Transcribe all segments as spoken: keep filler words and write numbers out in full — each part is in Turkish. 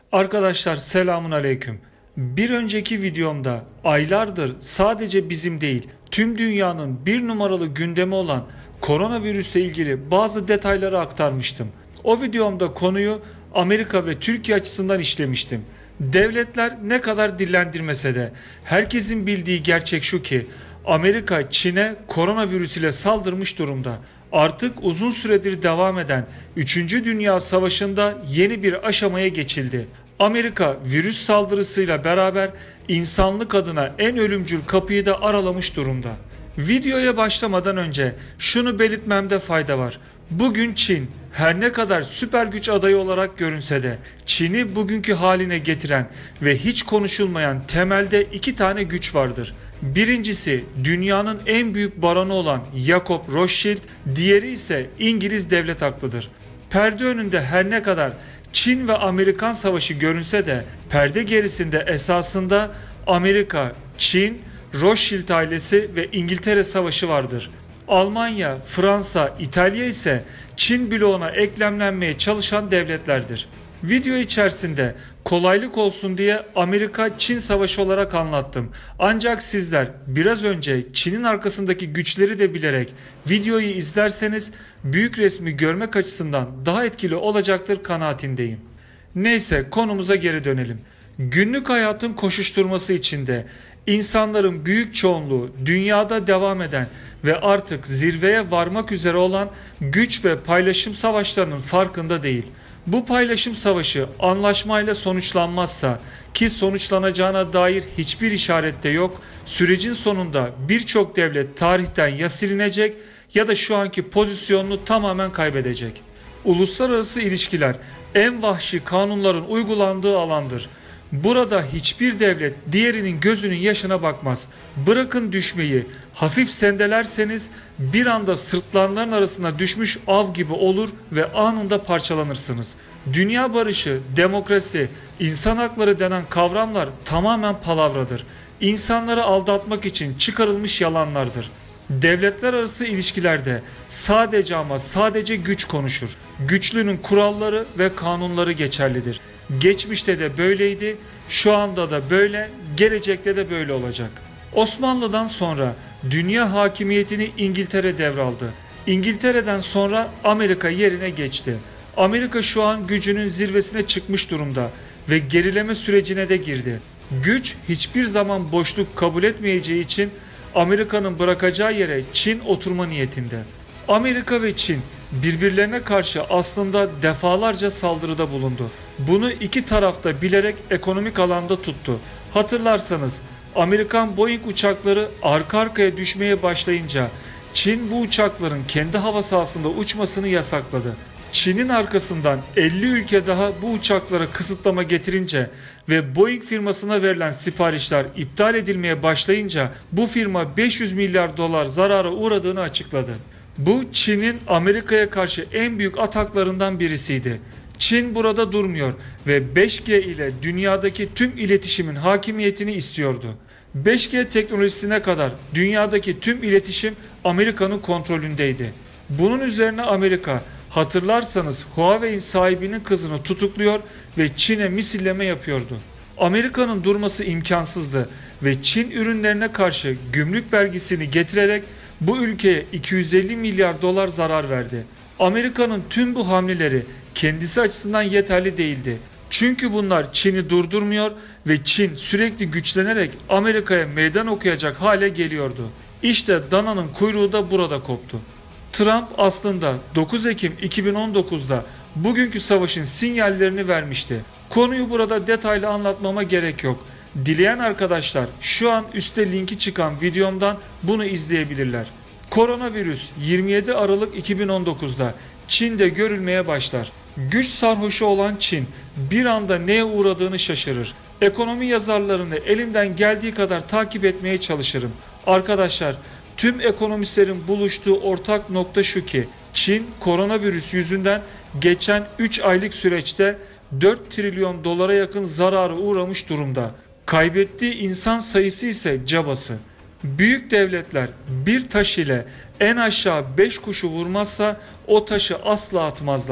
Arkadaşlar selamun aleyküm. Bir önceki videomda aylardır sadece bizim değil tüm dünyanın bir numaralı gündemi olan koronavirüsle ilgili bazı detayları aktarmıştım. O videomda konuyu Amerika ve Türkiye açısından işlemiştim. Devletler ne kadar dillendirmese de herkesin bildiği gerçek şu ki Amerika Çin'e koronavirüs ile saldırmış durumda. Artık uzun süredir devam eden üçüncü. Dünya Savaşı'nda yeni bir aşamaya geçildi. Amerika virüs saldırısıyla beraber insanlık adına en ölümcül kapıyı da aralamış durumda. Videoya başlamadan önce şunu belirtmemde fayda var. Bugün Çin her ne kadar süper güç adayı olarak görünse de Çin'i bugünkü haline getiren ve hiç konuşulmayan temelde iki tane güç vardır. Birincisi dünyanın en büyük baronu olan Jacob Rothschild, diğeri ise İngiliz devlet aklıdır. Perde önünde her ne kadar Çin ve Amerikan savaşı görünse de perde gerisinde esasında Amerika, Çin, Rothschild ailesi ve İngiltere savaşı vardır. Almanya, Fransa, İtalya ise Çin bloğuna eklemlenmeye çalışan devletlerdir. Video içerisinde kolaylık olsun diye Amerika-Çin savaşı olarak anlattım. Ancak sizler biraz önce Çin'in arkasındaki güçleri de bilerek videoyu izlerseniz büyük resmi görmek açısından daha etkili olacaktır kanaatindeyim. Neyse konumuza geri dönelim. Günlük hayatın koşuşturması içinde insanların büyük çoğunluğu dünyada devam eden ve artık zirveye varmak üzere olan güç ve paylaşım savaşlarının farkında değil. Bu paylaşım savaşı anlaşmayla sonuçlanmazsa, ki sonuçlanacağına dair hiçbir işaret de yok, sürecin sonunda birçok devlet tarihten ya silinecek ya da şu anki pozisyonunu tamamen kaybedecek. Uluslararası ilişkiler en vahşi kanunların uygulandığı alandır. Burada hiçbir devlet diğerinin gözünün yaşına bakmaz. Bırakın düşmeyi, hafif sendelerseniz bir anda sırtlanların arasına düşmüş av gibi olur ve anında parçalanırsınız. Dünya barışı, demokrasi, insan hakları denen kavramlar tamamen palavradır. İnsanları aldatmak için çıkarılmış yalanlardır. Devletler arası ilişkilerde sadece ama sadece güç konuşur. Güçlünün kuralları ve kanunları geçerlidir. Geçmişte de böyleydi, şu anda da böyle, gelecekte de böyle olacak. Osmanlı'dan sonra dünya hakimiyetini İngiltere devraldı. İngiltere'den sonra Amerika yerine geçti. Amerika şu an gücünün zirvesine çıkmış durumda ve gerileme sürecine de girdi. Güç hiçbir zaman boşluk kabul etmeyeceği için Amerika'nın bırakacağı yere Çin oturma niyetinde. Amerika ve Çin birbirlerine karşı aslında defalarca saldırıda bulundu. Bunu iki tarafta bilerek ekonomik alanda tuttu. Hatırlarsanız Amerikan Boeing uçakları arka arkaya düşmeye başlayınca Çin bu uçakların kendi hava sahasında uçmasını yasakladı. Çin'in arkasından elli ülke daha bu uçaklara kısıtlama getirince ve Boeing firmasına verilen siparişler iptal edilmeye başlayınca bu firma beş yüz milyar dolar zarara uğradığını açıkladı. Bu Çin'in Amerika'ya karşı en büyük ataklarından birisiydi. Çin burada durmuyor ve beş G ile dünyadaki tüm iletişimin hakimiyetini istiyordu. beş G teknolojisine kadar dünyadaki tüm iletişim Amerika'nın kontrolündeydi. Bunun üzerine Amerika, hatırlarsanız Huawei'in sahibinin kızını tutukluyor ve Çin'e misilleme yapıyordu. Amerika'nın durması imkansızdı ve Çin ürünlerine karşı gümrük vergisini getirerek bu ülkeye iki yüz elli milyar dolar zarar verdi. Amerika'nın tüm bu hamleleri kendisi açısından yeterli değildi. Çünkü bunlar Çin'i durdurmuyor ve Çin sürekli güçlenerek Amerika'ya meydan okuyacak hale geliyordu. İşte dananın kuyruğu da burada koptu. Trump aslında dokuz Ekim iki bin on dokuz'da bugünkü savaşın sinyallerini vermişti. Konuyu burada detaylı anlatmama gerek yok. Dileyen arkadaşlar şu an üstte linki çıkan videomdan bunu izleyebilirler. Koronavirüs yirmi yedi Aralık iki bin on dokuz'da Çin'de görülmeye başlar. Güç sarhoşu olan Çin bir anda neye uğradığını şaşırır. Ekonomi yazarlarını elimden geldiği kadar takip etmeye çalışırım. Arkadaşlar, tüm ekonomistlerin buluştuğu ortak nokta şu ki Çin koronavirüs yüzünden geçen üç aylık süreçte dört trilyon dolara yakın zarara uğramış durumda. Kaybettiği insan sayısı ise cabası. Büyük devletler bir taş ile en aşağı beş kuşu vurmazsa o taşı asla atmazlar.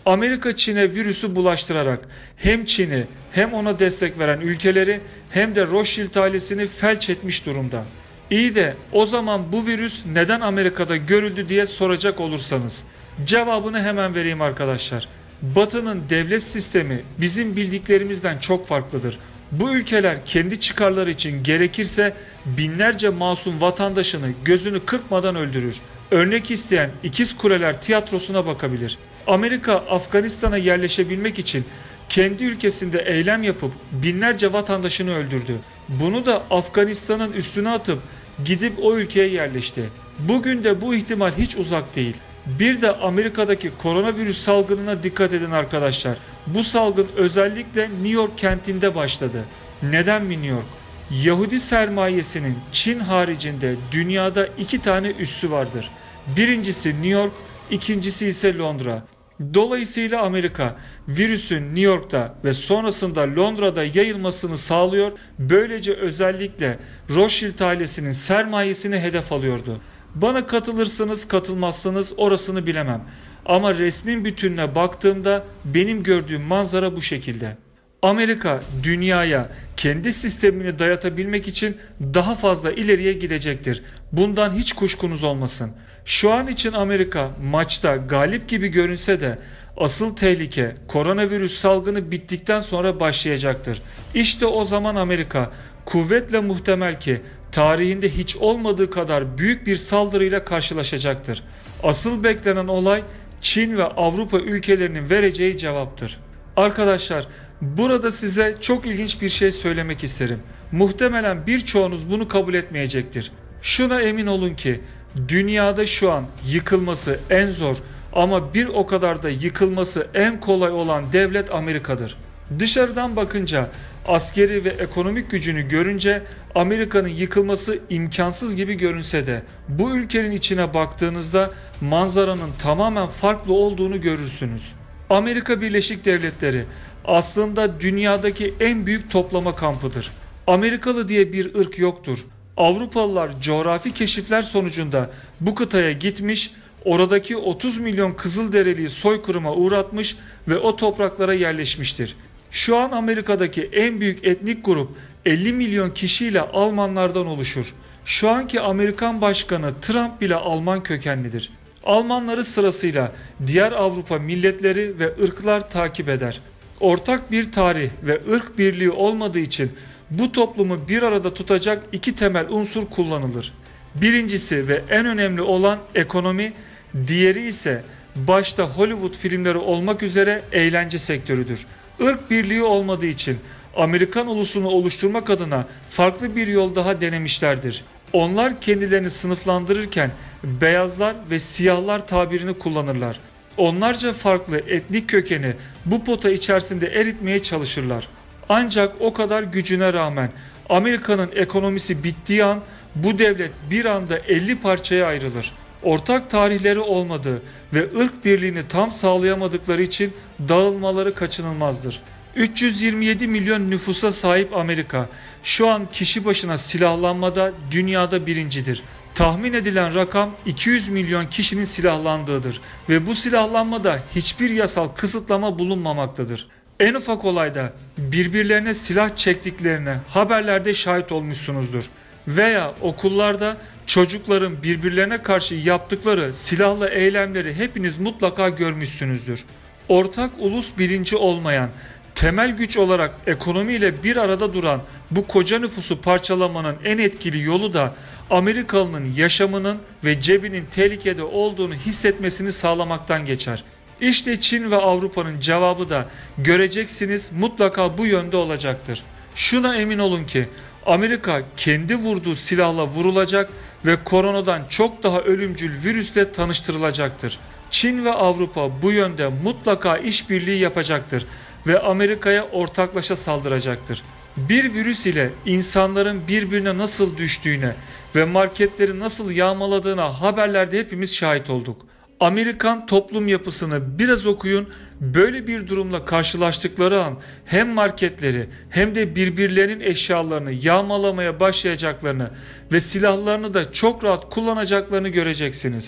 Amerika Çin'e virüsü bulaştırarak hem Çin'i hem ona destek veren ülkeleri hem de Rothschild ailesini felç etmiş durumda. İyi de o zaman bu virüs neden Amerika'da görüldü diye soracak olursanız cevabını hemen vereyim arkadaşlar. Batı'nın devlet sistemi bizim bildiklerimizden çok farklıdır. Bu ülkeler kendi çıkarları için gerekirse binlerce masum vatandaşını gözünü kırpmadan öldürür. Örnek isteyen İkiz Kuleler tiyatrosuna bakabilir. Amerika Afganistan'a yerleşebilmek için kendi ülkesinde eylem yapıp binlerce vatandaşını öldürdü. Bunu da Afganistan'ın üstüne atıp gidip o ülkeye yerleşti. Bugün de bu ihtimal hiç uzak değil. Bir de Amerika'daki koronavirüs salgınına dikkat edin arkadaşlar. Bu salgın özellikle New York kentinde başladı. Neden mi New York? Yahudi sermayesinin Çin haricinde dünyada iki tane üssü vardır. Birincisi New York, ikincisi ise Londra. Dolayısıyla Amerika virüsün New York'ta ve sonrasında Londra'da yayılmasını sağlıyor. Böylece özellikle Rothschild ailesinin sermayesini hedef alıyordu. Bana katılırsınız katılmazsınız orasını bilemem. Ama resmin bütününe baktığımda benim gördüğüm manzara bu şekilde. Amerika dünyaya kendi sistemini dayatabilmek için daha fazla ileriye gidecektir. Bundan hiç kuşkunuz olmasın. Şu an için Amerika maçta galip gibi görünse de asıl tehlike koronavirüs salgını bittikten sonra başlayacaktır. İşte o zaman Amerika kuvvetle muhtemel ki tarihinde hiç olmadığı kadar büyük bir saldırıyla karşılaşacaktır. Asıl beklenen olay Çin ve Avrupa ülkelerinin vereceği cevaptır. Arkadaşlar, burada size çok ilginç bir şey söylemek isterim. Muhtemelen birçoğunuz bunu kabul etmeyecektir. Şuna emin olun ki dünyada şu an yıkılması en zor ama bir o kadar da yıkılması en kolay olan devlet Amerika'dır. Dışarıdan bakınca askeri ve ekonomik gücünü görünce Amerika'nın yıkılması imkansız gibi görünse de bu ülkenin içine baktığınızda manzaranın tamamen farklı olduğunu görürsünüz. Amerika Birleşik Devletleri aslında dünyadaki en büyük toplama kampıdır. Amerikalı diye bir ırk yoktur. Avrupalılar coğrafi keşifler sonucunda bu kıtaya gitmiş, oradaki otuz milyon Kızılderiliyi soykırıma uğratmış ve o topraklara yerleşmiştir. Şu an Amerika'daki en büyük etnik grup elli milyon kişiyle Almanlardan oluşur. Şu anki Amerikan Başkanı Trump bile Alman kökenlidir. Almanları sırasıyla diğer Avrupa milletleri ve ırklar takip eder. Ortak bir tarih ve ırk birliği olmadığı için bu toplumu bir arada tutacak iki temel unsur kullanılır. Birincisi ve en önemli olan ekonomi, diğeri ise başta Hollywood filmleri olmak üzere eğlence sektörüdür. Irk birliği olmadığı için Amerikan ulusunu oluşturmak adına farklı bir yol daha denemişlerdir. Onlar kendilerini sınıflandırırken beyazlar ve siyahlar tabirini kullanırlar. Onlarca farklı etnik kökeni bu pota içerisinde eritmeye çalışırlar. Ancak o kadar gücüne rağmen Amerika'nın ekonomisi bittiği an bu devlet bir anda elli parçaya ayrılır. Ortak tarihleri olmadığı ve ırk birliğini tam sağlayamadıkları için dağılmaları kaçınılmazdır. üç yüz yirmi yedi milyon nüfusa sahip Amerika şu an kişi başına silahlanmada dünyada birincidir. Tahmin edilen rakam iki yüz milyon kişinin silahlandığıdır ve bu silahlanmada hiçbir yasal kısıtlama bulunmamaktadır. En ufak olayda birbirlerine silah çektiklerine haberlerde şahit olmuşsunuzdur. Veya okullarda çocukların birbirlerine karşı yaptıkları silahlı eylemleri hepiniz mutlaka görmüşsünüzdür. Ortak ulus bilinci olmayan, temel güç olarak ekonomiyle bir arada duran bu koca nüfusu parçalamanın en etkili yolu da Amerikalının yaşamının ve cebinin tehlikede olduğunu hissetmesini sağlamaktan geçer. İşte Çin ve Avrupa'nın cevabı da göreceksiniz mutlaka bu yönde olacaktır. Şuna emin olun ki Amerika kendi vurduğu silahla vurulacak ve koronadan çok daha ölümcül virüsle tanıştırılacaktır. Çin ve Avrupa bu yönde mutlaka işbirliği yapacaktır ve Amerika'ya ortaklaşa saldıracaktır. Bir virüs ile insanların birbirine nasıl düştüğüne ve marketleri nasıl yağmaladığına haberlerde hepimiz şahit olduk. Amerikan toplum yapısını biraz okuyun, böyle bir durumla karşılaştıkları an hem marketleri hem de birbirlerinin eşyalarını yağmalamaya başlayacaklarını ve silahlarını da çok rahat kullanacaklarını göreceksiniz.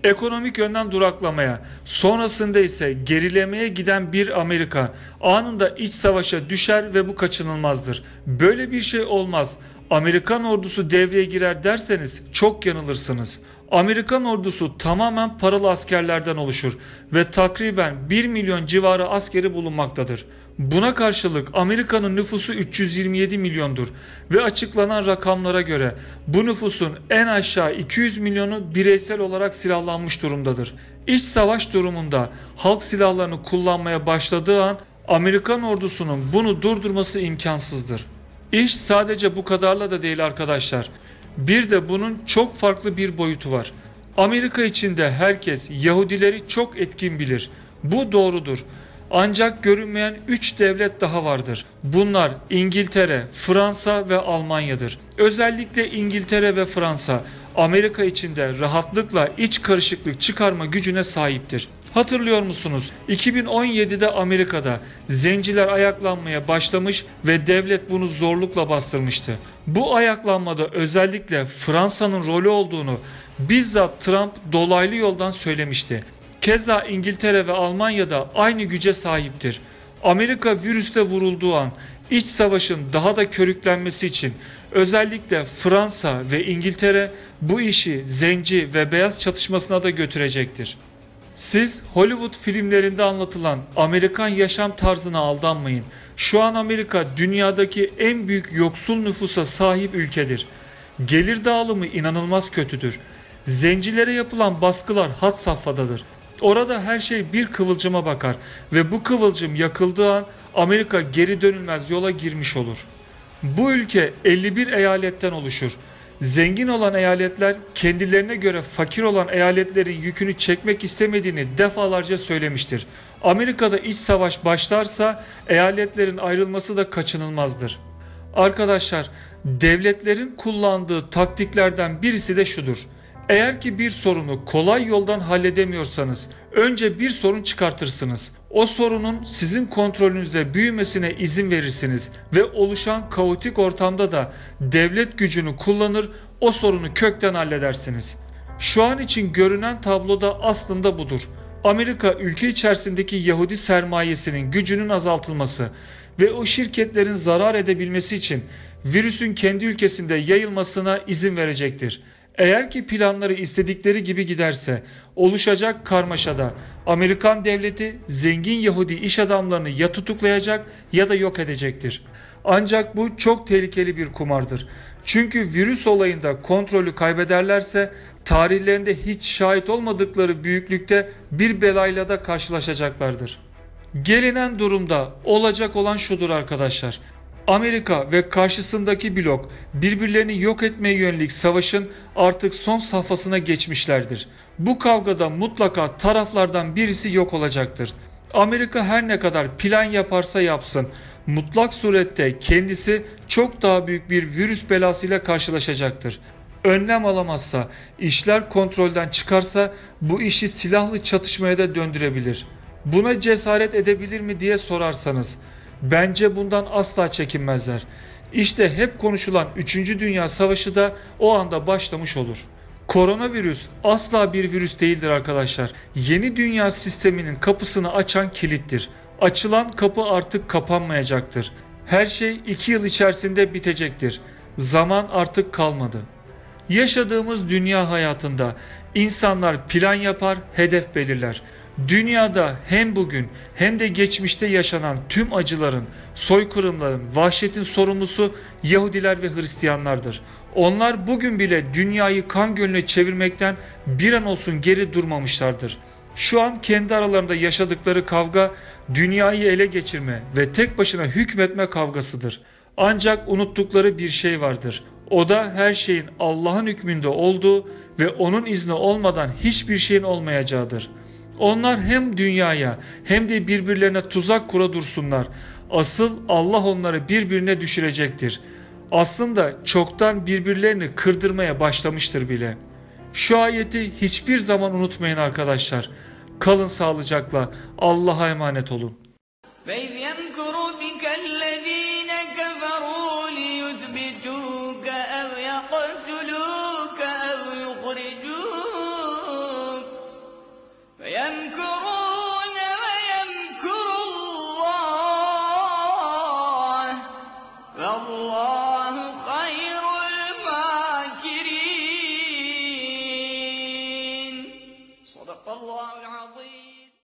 Ekonomik yönden duraklamaya, sonrasında ise gerilemeye giden bir Amerika anında iç savaşa düşer ve bu kaçınılmazdır. Böyle bir şey olmaz. Amerikan ordusu devreye girer derseniz çok yanılırsınız. Amerikan ordusu tamamen paralı askerlerden oluşur ve takriben bir milyon civarı askeri bulunmaktadır. Buna karşılık Amerika'nın nüfusu üç yüz yirmi yedi milyondur ve açıklanan rakamlara göre bu nüfusun en aşağı iki yüz milyonu bireysel olarak silahlanmış durumdadır. İç savaş durumunda halk silahlarını kullanmaya başladığı an Amerikan ordusunun bunu durdurması imkansızdır. İş sadece bu kadarla da değil arkadaşlar. Bir de bunun çok farklı bir boyutu var. Amerika içinde herkes Yahudileri çok etkin bilir. Bu doğrudur. Ancak görünmeyen üç devlet daha vardır. Bunlar İngiltere, Fransa ve Almanya'dır. Özellikle İngiltere ve Fransa Amerika içinde rahatlıkla iç karışıklık çıkarma gücüne sahiptir. Hatırlıyor musunuz? iki bin on yedide Amerika'da zenciler ayaklanmaya başlamış ve devlet bunu zorlukla bastırmıştı. Bu ayaklanmada özellikle Fransa'nın rolü olduğunu bizzat Trump dolaylı yoldan söylemişti. Keza İngiltere ve Almanya'da aynı güce sahiptir. Amerika virüsle vurulduğu an iç savaşın daha da körüklenmesi için özellikle Fransa ve İngiltere bu işi zenci ve beyaz çatışmasına da götürecektir. Siz Hollywood filmlerinde anlatılan Amerikan yaşam tarzına aldanmayın. Şu an Amerika dünyadaki en büyük yoksul nüfusa sahip ülkedir. Gelir dağılımı inanılmaz kötüdür. Zencilere yapılan baskılar had safhadadır. Orada her şey bir kıvılcıma bakar ve bu kıvılcım yakıldığı an Amerika geri dönülmez yola girmiş olur. Bu ülke elli bir eyaletten oluşur. Zengin olan eyaletler kendilerine göre fakir olan eyaletlerin yükünü çekmek istemediğini defalarca söylemiştir. Amerika'da iç savaş başlarsa eyaletlerin ayrılması da kaçınılmazdır. Arkadaşlar, devletlerin kullandığı taktiklerden birisi de şudur. Eğer ki bir sorunu kolay yoldan halledemiyorsanız önce bir sorun çıkartırsınız. O sorunun sizin kontrolünüzde büyümesine izin verirsiniz ve oluşan kaotik ortamda da devlet gücünü kullanır, o sorunu kökten halledersiniz. Şu an için görünen tablo da aslında budur. Amerika ülke içerisindeki Yahudi sermayesinin gücünün azaltılması ve o şirketlerin zarar edebilmesi için virüsün kendi ülkesinde yayılmasına izin verecektir. Eğer ki planları istedikleri gibi giderse oluşacak karmaşada Amerikan devleti zengin Yahudi iş adamlarını ya tutuklayacak ya da yok edecektir. Ancak bu çok tehlikeli bir kumardır. Çünkü virüs olayında kontrolü kaybederlerse tarihlerinde hiç şahit olmadıkları büyüklükte bir belayla da karşılaşacaklardır. Gelinen durumda olacak olan şudur arkadaşlar. Amerika ve karşısındaki blok birbirlerini yok etmeye yönelik savaşın artık son safhasına geçmişlerdir. Bu kavgada mutlaka taraflardan birisi yok olacaktır. Amerika her ne kadar plan yaparsa yapsın, mutlak surette kendisi çok daha büyük bir virüs belasıyla karşılaşacaktır. Önlem alamazsa, işler kontrolden çıkarsa bu işi silahlı çatışmaya da döndürebilir. Buna cesaret edebilir mi diye sorarsanız, bence bundan asla çekinmezler. İşte hep konuşulan üçüncü. Dünya Savaşı da o anda başlamış olur. Koronavirüs asla bir virüs değildir arkadaşlar. Yeni dünya sisteminin kapısını açan kilittir. Açılan kapı artık kapanmayacaktır. Her şey iki yıl içerisinde bitecektir. Zaman artık kalmadı. Yaşadığımız dünya hayatında insanlar plan yapar, hedef belirler. Dünyada hem bugün hem de geçmişte yaşanan tüm acıların, soykırımların, vahşetin sorumlusu Yahudiler ve Hristiyanlardır. Onlar bugün bile dünyayı kan gölüne çevirmekten bir an olsun geri durmamışlardır. Şu an kendi aralarında yaşadıkları kavga dünyayı ele geçirme ve tek başına hükmetme kavgasıdır. Ancak unuttukları bir şey vardır. O da her şeyin Allah'ın hükmünde olduğu ve onun izni olmadan hiçbir şeyin olmayacağıdır. Onlar hem dünyaya hem de birbirlerine tuzak kura dursunlar. Asıl Allah onları birbirine düşürecektir. Aslında çoktan birbirlerini kırdırmaya başlamıştır bile. Şu ayeti hiçbir zaman unutmayın arkadaşlar. Kalın sağlıcakla. Allah'a emanet olun. وَإِذْ يَمْكُرُ بِكَ الَّذ۪ينَ كَفَرُوا لِيُثْبِتُوكَ اَوْ يَقْتُلُوكَ اَوْ يُخْرِجُوكَ